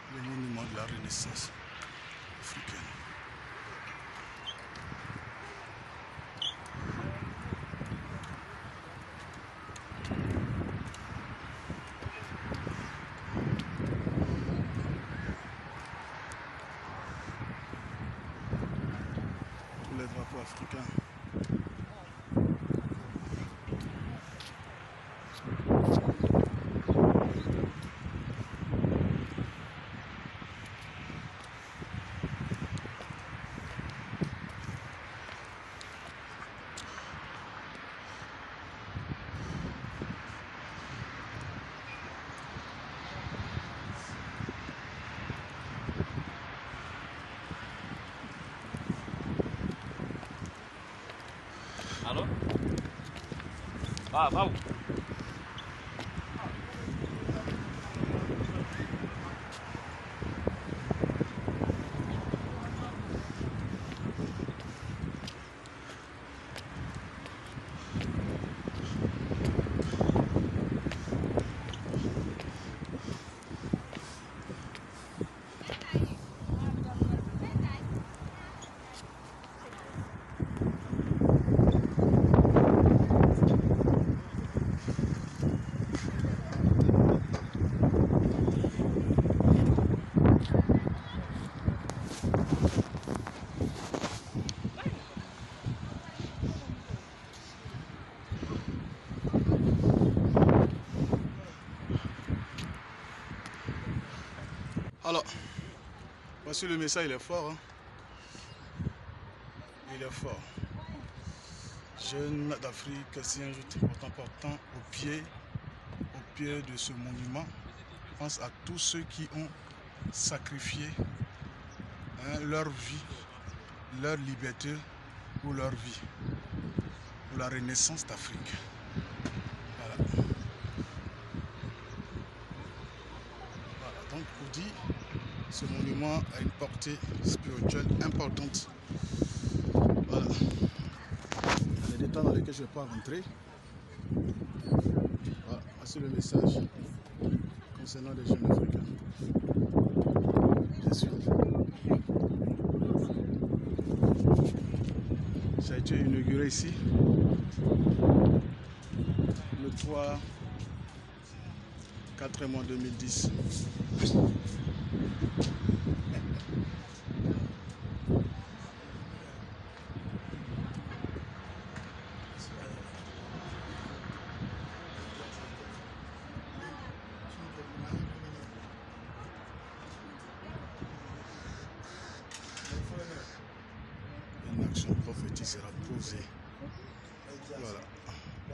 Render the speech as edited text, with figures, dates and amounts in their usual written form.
le monument de la Renaissance africaine. Tous les drapeaux africains. Allô? Va où? Alors, voici le message, il est fort. Hein? Il est fort. Jeunes d'Afrique, c'est un jour important portant au pied de ce monument. Pense à tous ceux qui ont sacrifié leur vie, leur liberté pour leur vie, pour la renaissance d'Afrique. Voilà. Voilà. Donc, pour dire, ce monument a une portée spirituelle importante. Voilà. Il y a des détails dans lesquels je ne vais pas rentrer. Voilà, voici le message concernant les jeunes africains. Je suis. Ça a été inauguré ici le 3/4 mois 2010. Une action prophétique sera